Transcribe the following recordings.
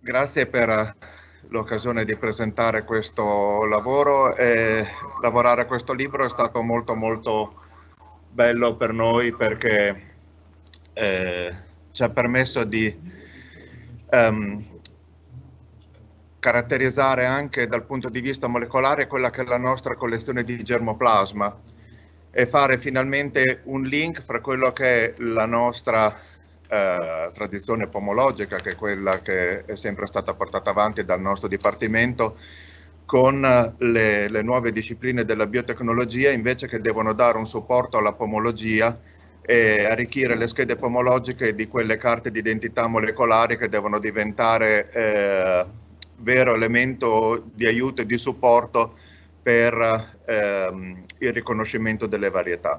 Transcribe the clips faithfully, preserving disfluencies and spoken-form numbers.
Grazie per l'occasione di presentare questo lavoro. E lavorare a questo libro è stato molto molto bello per noi perché eh, ci ha permesso di um, caratterizzare anche dal punto di vista molecolare quella che è la nostra collezione di germoplasma e fare finalmente un link fra quello che è la nostra eh, tradizione pomologica, che è quella che è sempre stata portata avanti dal nostro dipartimento, con le, le nuove discipline della biotecnologia, invece, che devono dare un supporto alla pomologia e arricchire le schede pomologiche di quelle carte di identità molecolari che devono diventare eh, vero elemento di aiuto e di supporto per ehm, il riconoscimento delle varietà.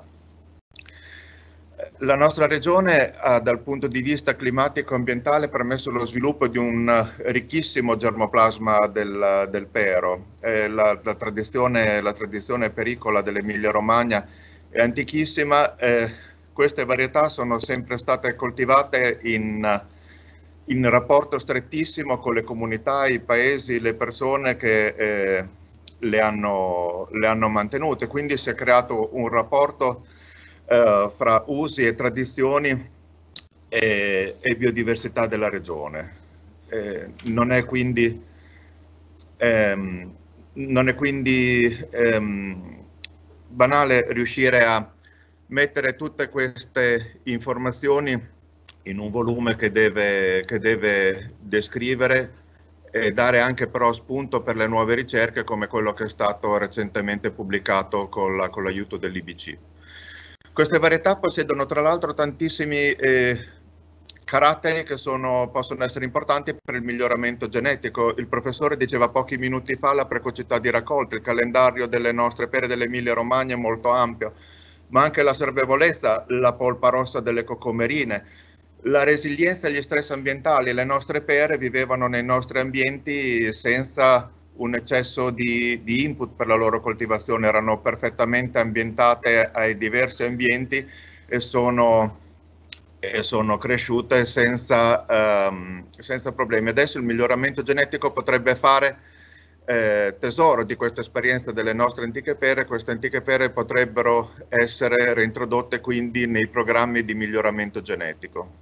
La nostra regione ha, dal punto di vista climatico-ambientale, permesso lo sviluppo di un ricchissimo germoplasma del, del pero. Eh, la, la, tradizione, la tradizione pericola dell'Emilia-Romagna è antichissima. Eh, queste varietà sono sempre state coltivate in, in rapporto strettissimo con le comunità, i paesi, le persone che eh, le, hanno, le hanno mantenute. Quindi si è creato un rapporto Uh, fra usi e tradizioni e, e biodiversità della regione. Eh, non è quindi, ehm, non è quindi ehm, banale riuscire a mettere tutte queste informazioni in un volume che deve, che deve descrivere e dare anche però spunto per le nuove ricerche, come quello che è stato recentemente pubblicato con, la, con l'aiuto dell'I B C. Queste varietà possiedono tra l'altro tantissimi eh, caratteri che sono, possono essere importanti per il miglioramento genetico. Il professore diceva pochi minuti fa la precocità di raccolta, il calendario delle nostre pere dell'Emilia Romagna è molto ampio, ma anche la servevolezza, la polpa rossa delle cocomerine, la resilienza agli stress ambientali. Le nostre pere vivevano nei nostri ambienti senza un eccesso di, di input per la loro coltivazione, erano perfettamente ambientate ai diversi ambienti e sono, e sono cresciute senza, um, senza problemi. Adesso il miglioramento genetico potrebbe fare eh, tesoro di questa esperienza delle nostre antiche pere. Queste antiche pere potrebbero essere reintrodotte quindi nei programmi di miglioramento genetico.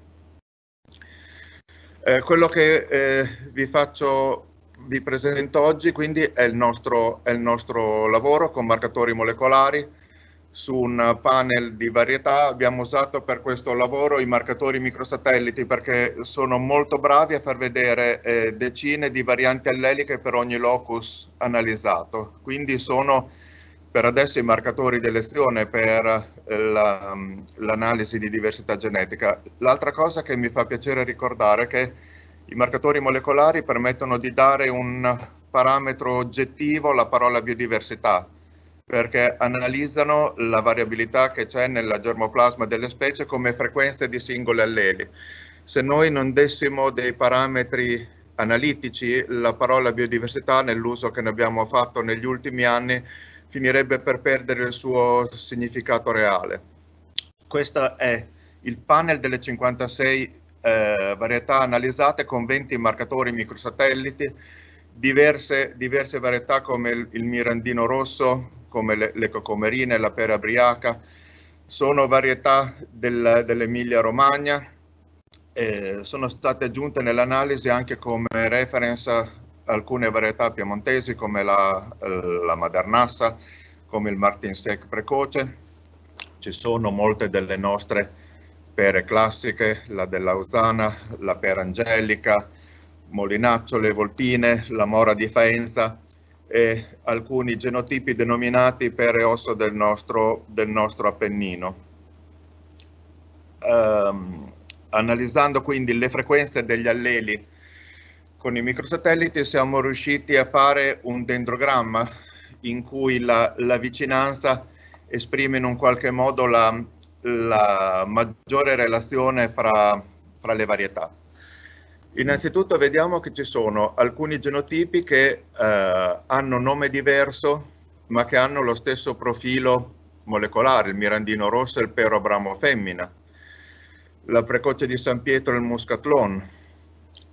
Eh, quello che eh, vi faccio vi presento oggi quindi è il, nostro, è il nostro lavoro con marcatori molecolari su un panel di varietà. Abbiamo usato per questo lavoro i marcatori microsatelliti perché sono molto bravi a far vedere eh, decine di varianti alleliche per ogni locus analizzato. Quindi sono per adesso i marcatori di elezione per l'analisi di diversità genetica. L'altra cosa che mi fa piacere ricordare è che i marcatori molecolari permettono di dare un parametro oggettivo alla parola biodiversità, perché analizzano la variabilità che c'è nel germoplasma delle specie come frequenze di singoli alleli. Se noi non dessimo dei parametri analitici, la parola biodiversità, nell'uso che ne abbiamo fatto negli ultimi anni, finirebbe per perdere il suo significato reale. Questo è il panel delle cinquantasei eh, varietà analizzate con venti marcatori microsatelliti, diverse, diverse varietà come il, il mirandino rosso, come le, le cocomerine, la pera briaca. Sono varietà del, dell'Emilia Romagna, eh, sono state aggiunte nell'analisi anche come reference alcune varietà piemontesi come la, la Madernassa, come il Martinsec precoce. Ci sono molte delle nostre pere classiche, la dell'Ausana, la pera angelica, Molinaccio, voltine, la mora di Faenza e alcuni genotipi denominati pere osso del nostro, del nostro Appennino. Um, analizzando quindi le frequenze degli alleli con i microsatelliti siamo riusciti a fare un dendrogramma in cui la, la vicinanza esprime in un qualche modo la, la maggiore relazione fra, fra le varietà. Innanzitutto vediamo che ci sono alcuni genotipi che eh, hanno nome diverso ma che hanno lo stesso profilo molecolare, il mirandino rosso e il pero abramo femmina, la precoce di San Pietro e il muscatlon,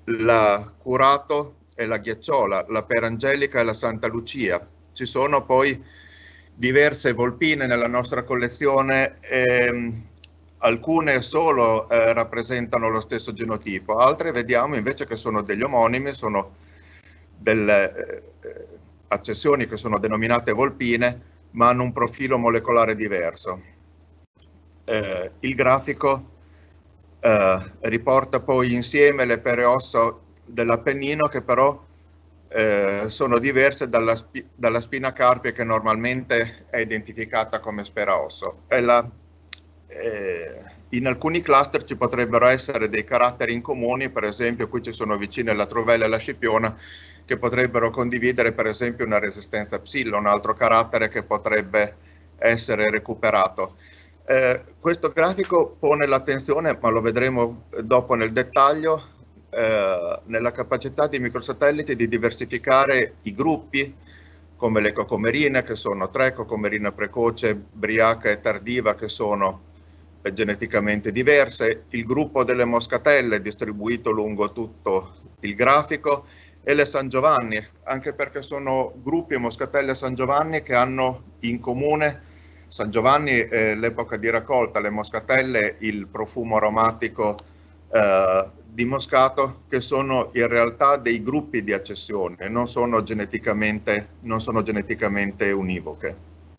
la Curato e la Ghiacciola, la Perangelica e la Santa Lucia. Ci sono poi diverse volpine nella nostra collezione, ehm, alcune solo eh, rappresentano lo stesso genotipo, altre vediamo invece che sono degli omonimi, sono delle eh, accessioni che sono denominate volpine, ma hanno un profilo molecolare diverso. Eh, il grafico eh, riporta poi insieme le pere ossa dell'Appennino, che però eh, sono diverse dalla, spi dalla spina carpia, che normalmente è identificata come spera osso. E la, eh, in alcuni cluster ci potrebbero essere dei caratteri in comuni, per esempio qui ci sono vicine la Truvella e la Scipiona, che potrebbero condividere per esempio una resistenza psilla, un altro carattere che potrebbe essere recuperato. Eh, questo grafico pone l'attenzione, ma lo vedremo dopo nel dettaglio, eh, nella capacità di microsatelliti di diversificare i gruppi, come le cocomerine, che sono tre, cocomerina precoce, briaca e tardiva, che sono eh, geneticamente diverse, il gruppo delle moscatelle distribuito lungo tutto il grafico, e le San Giovanni, anche perché sono gruppi moscatelle San Giovanni che hanno in comune San Giovanni è l'epoca di raccolta, le moscatelle il profumo aromatico eh, di moscato, che sono in realtà dei gruppi di accessione, non sono geneticamente, non sono geneticamente univoche.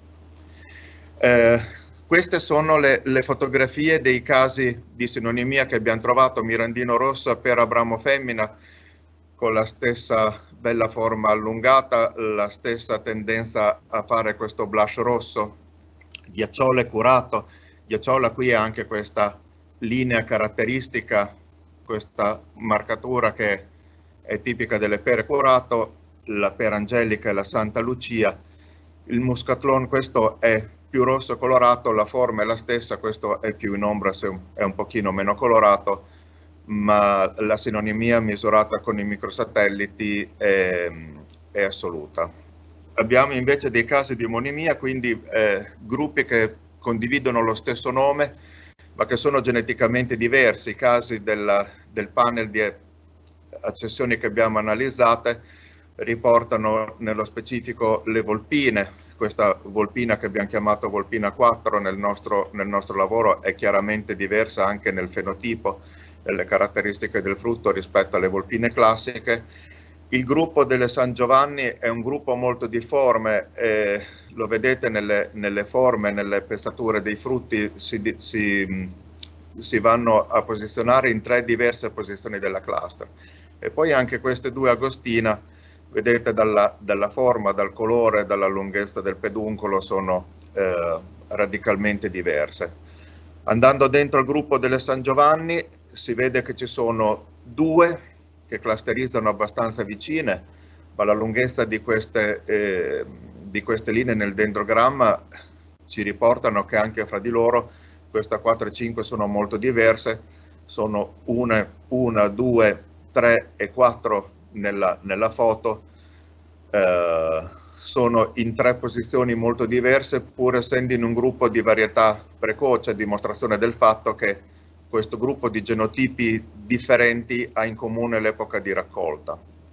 Eh, queste sono le, le fotografie dei casi di sinonimia che abbiamo trovato: Mirandino rosso per Abramo femmina, con la stessa bella forma allungata, la stessa tendenza a fare questo blush rosso. Ghiacciola e Curato. Ghiacciola qui ha anche questa linea caratteristica, questa marcatura che è tipica delle pere Curato, la Perangelica e la Santa Lucia. Il Muscatlon, questo è più rosso colorato, la forma è la stessa, questo è più in ombra, è un pochino meno colorato, ma la sinonimia misurata con i microsatelliti è, è assoluta. Abbiamo invece dei casi di omonimia, quindi eh, gruppi che condividono lo stesso nome, ma che sono geneticamente diversi. I casi della, del panel di accessioni che abbiamo analizzate riportano nello specifico le volpine. Questa volpina che abbiamo chiamato volpina quattro nel nostro, nel nostro lavoro è chiaramente diversa anche nel fenotipo e le caratteristiche del frutto rispetto alle volpine classiche. Il gruppo delle San Giovanni è un gruppo molto difforme, eh, lo vedete nelle, nelle forme, nelle pezzature dei frutti, si, si, si vanno a posizionare in tre diverse posizioni della cluster. E poi anche queste due Agostina, vedete dalla, dalla forma, dal colore, dalla lunghezza del peduncolo, sono eh, radicalmente diverse. Andando dentro il gruppo delle San Giovanni si vede che ci sono due che clusterizzano abbastanza vicine, ma la lunghezza di queste, eh, di queste linee nel dendrogramma ci riportano che anche fra di loro queste quattro e cinque sono molto diverse, sono una, due, tre e quattro nella, nella foto, eh, sono in tre posizioni molto diverse, pur essendo in un gruppo di varietà precoce, dimostrazione del fatto che questo gruppo di genotipi differenti ha in comune l'epoca di raccolta.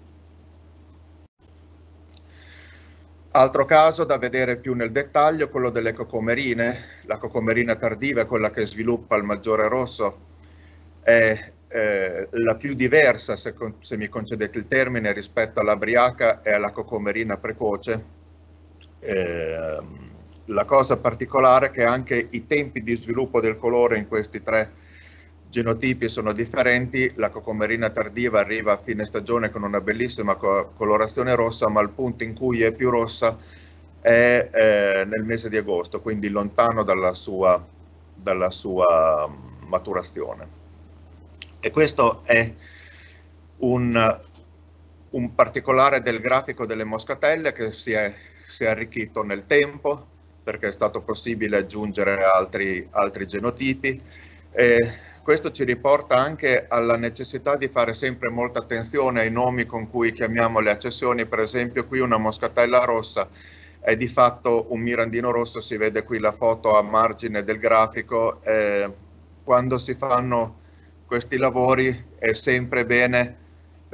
Altro caso da vedere più nel dettaglio, quello delle cocomerine. La cocomerina tardiva è quella che sviluppa il maggiore rosso, è eh, la più diversa, se, se mi concedete il termine, rispetto alla briaca e alla cocomerina precoce. Eh, la cosa particolare è che anche i tempi di sviluppo del colore in questi tre genotipi sono differenti. La cocomerina tardiva arriva a fine stagione con una bellissima co colorazione rossa, ma il punto in cui è più rossa è eh, nel mese di agosto, quindi lontano dalla sua, dalla sua maturazione. E questo è un, un particolare del grafico delle moscatelle che si è, si è arricchito nel tempo, perché è stato possibile aggiungere altri, altri genotipi. E questo ci riporta anche alla necessità di fare sempre molta attenzione ai nomi con cui chiamiamo le accessioni. Per esempio qui una moscatella rossa è di fatto un mirandino rosso, si vede qui la foto a margine del grafico. Eh, quando si fanno questi lavori è sempre bene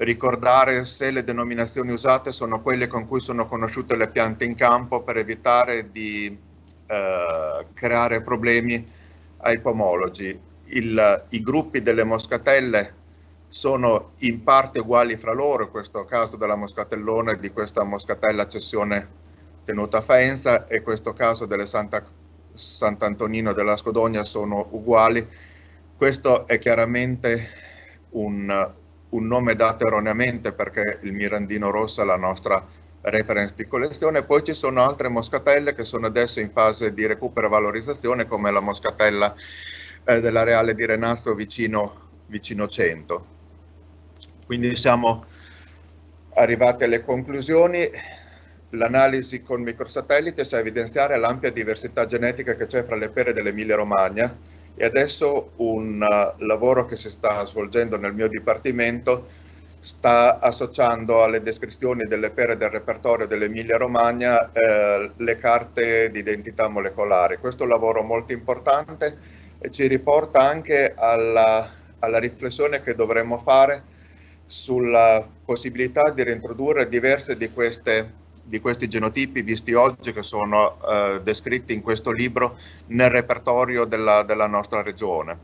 ricordare se le denominazioni usate sono quelle con cui sono conosciute le piante in campo, per evitare di eh, creare problemi ai pomologi. Il, I gruppi delle moscatelle sono in parte uguali fra loro, in questo caso della moscatellone e di questa moscatella cessione tenuta a Faenza, e in questo caso delle Santa, Sant'Antonino della Scodogna sono uguali. Questo è chiaramente un, un nome dato erroneamente, perché il Mirandino Rosso è la nostra reference di collezione. Poi ci sono altre moscatelle che sono adesso in fase di recupero e valorizzazione, come la moscatella eh, dell'areale di Renazzo vicino, vicino cento. Quindi siamo arrivati alle conclusioni. L'analisi con microsatellite sa evidenziare l'ampia diversità genetica che c'è fra le pere dell'Emilia Romagna, e adesso un uh, lavoro che si sta svolgendo nel mio dipartimento sta associando alle descrizioni delle pere del repertorio dell'Emilia Romagna eh, le carte di identità molecolare. Questo è un lavoro molto importante e ci riporta anche alla, alla riflessione che dovremmo fare sulla possibilità di reintrodurre diverse di, queste, di questi genotipi visti oggi, che sono eh, descritti in questo libro, nel repertorio della, della nostra regione.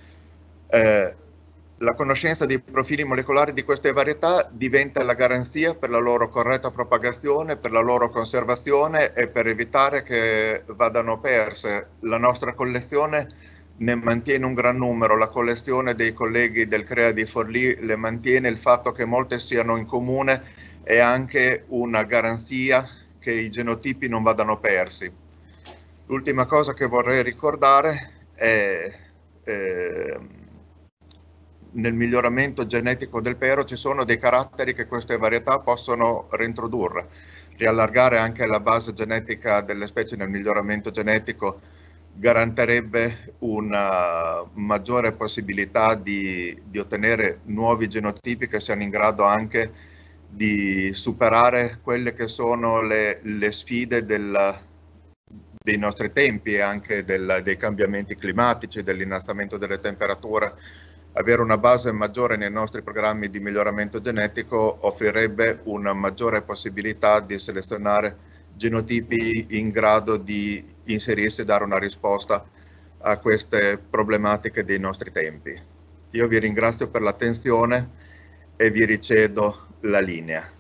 Eh, la conoscenza dei profili molecolari di queste varietà diventa la garanzia per la loro corretta propagazione, per la loro conservazione e per evitare che vadano perse. La nostra collezione ne mantiene un gran numero, la collezione dei colleghi del CREA di Forlì le mantiene. Il fatto che molte siano in comune è anche una garanzia che i genotipi non vadano persi. L'ultima cosa che vorrei ricordare è eh, nel miglioramento genetico del pero ci sono dei caratteri che queste varietà possono reintrodurre. Riallargare anche la base genetica delle specie nel miglioramento genetico garantirebbe una maggiore possibilità di, di ottenere nuovi genotipi che siano in grado anche di superare quelle che sono le, le sfide del, dei nostri tempi e anche del, dei cambiamenti climatici, dell'innalzamento delle temperature. Avere una base maggiore nei nostri programmi di miglioramento genetico offrirebbe una maggiore possibilità di selezionare genotipi in grado di inserirsi e dare una risposta a queste problematiche dei nostri tempi. Io vi ringrazio per l'attenzione e vi ricedo la linea.